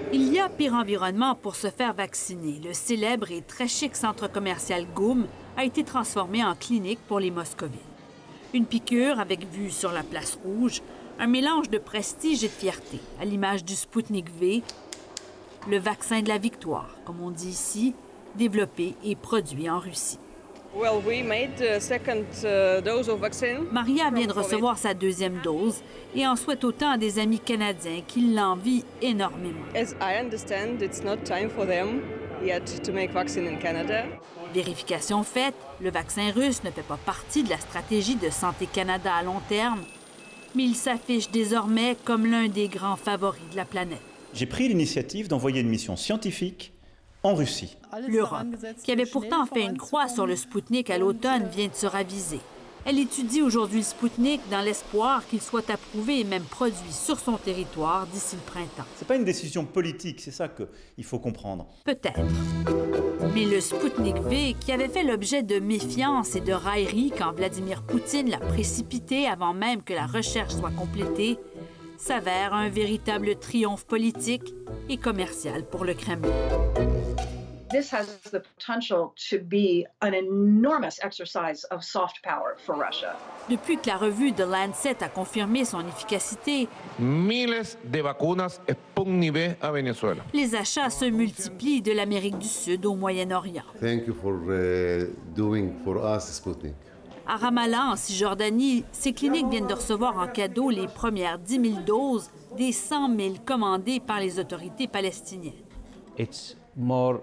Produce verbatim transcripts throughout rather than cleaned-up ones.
Il y a pire environnement pour se faire vacciner. Le célèbre et très chic centre commercial Goom a été transformé en clinique pour les moscovites. Une piqûre avec vue sur la place rouge, un mélange de prestige et de fierté, à l'image du Sputnik V, le vaccin de la victoire, comme on dit ici, développé et produit en Russie. Well, we made the second uh, dose of vaccine. Maria vient de recevoir sa deuxième dose et en souhaite autant à des amis canadiens qui l'envient énormément. As I understand, it's not time for them yet to make vaccine in Canada. Vérification faite, le vaccin russe ne fait pas partie de la stratégie de Santé Canada à long terme, mais il s'affiche désormais comme l'un des grands favoris de la planète. J'ai pris l'initiative d'envoyer une mission scientifique en Russie. L'Europe, qui avait pourtant fait une croix sur le Sputnik à l'automne, vient de se raviser. Elle étudie aujourd'hui le Sputnik dans l'espoir qu'il soit approuvé et même produit sur son territoire d'ici le printemps. Ce n'est pas une décision politique, c'est ça qu'il faut comprendre. Peut-être. Mais le Sputnik V, qui avait fait l'objet de méfiance et de raillerie quand Vladimir Poutine l'a précipité avant même que la recherche soit complétée, s'avère un véritable triomphe politique et commercial pour le Kremlin. This has the potential to be an enormous exercise of soft power for Russia. Depuis que la revue The Lancet a confirmé son efficacité, miles de vacunas Sputnik V à Venezuela. Les achats se multiplient de l'Amérique du Sud au Moyen-Orient. Thank you for uh, doing for us Sputnik. À Ramallah, en Cisjordanie, ces cliniques viennent de recevoir en cadeau les premières dix mille doses des cent mille commandées par les autorités palestiniennes. It's more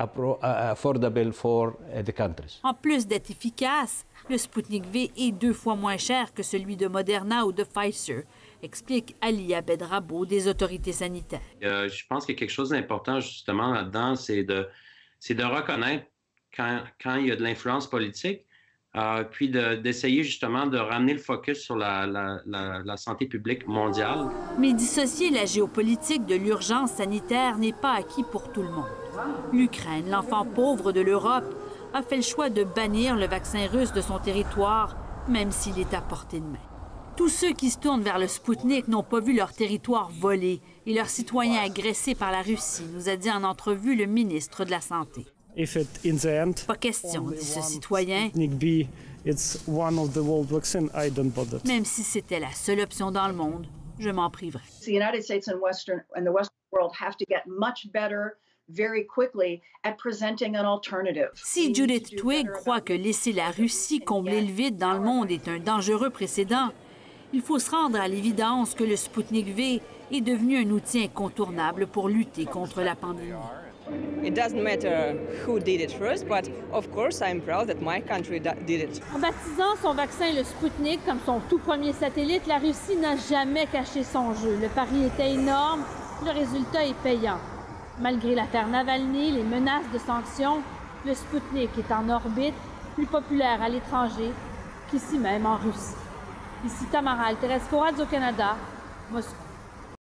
affordable for the countries. En plus d'être efficace, le Sputnik V est deux fois moins cher que celui de Moderna ou de Pfizer, explique Ali Abed-Rabo des autorités sanitaires. Euh, je pense qu'il y a quelque chose d'important justement là-dedans, c'est de, c'est de reconnaître quand, quand il y a de l'influence politique, euh, puis de, d'essayer justement de ramener le focus sur la, la, la, la santé publique mondiale. Mais dissocier la géopolitique de l'urgence sanitaire n'est pas acquis pour tout le monde. L'Ukraine, l'enfant pauvre de l'Europe, a fait le choix de bannir le vaccin russe de son territoire, même s'il est à portée de main. Tous ceux qui se tournent vers le Sputnik n'ont pas vu leur territoire volé et leurs citoyens agressés par la Russie, nous a dit en entrevue le ministre de la Santé. If it, in the end, pas question, dit ce citoyen. B, it's one of the world vaccine, I don't bother. Même si c'était la seule option dans le monde, je m'en priverais. The United States and Western and the Western world have to get much better very quickly at presenting an alternative. Si Judith Twigg croit que laisser la Russie combler le vide dans le monde est un dangereux précédent, il faut se rendre à l'évidence que le Sputnik V est devenu un outil incontournable pour lutter contre la pandémie. It doesn't matter who did it first, but of course I'm proud that my country did it. En baptisant son vaccin le Sputnik comme son tout premier satellite, la Russie n'a jamais caché son jeu. Le pari était énorme, le résultat est payant. Malgré l'affaire Navalny, les menaces de sanctions, le Sputnik est en orbite, plus populaire à l'étranger qu'ici même en Russie. Ici Tamara Alteresco, Radio-Canada, Moscou.